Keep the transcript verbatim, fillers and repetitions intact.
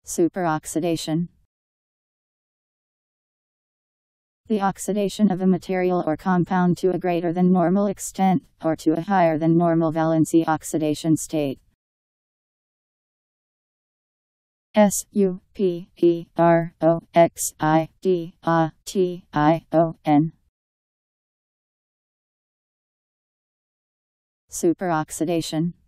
Superoxidation. The oxidation of a material or compound to a greater than normal extent, or to a higher than normal valency oxidation state. S U P E R O X I D A T I O N. Superoxidation.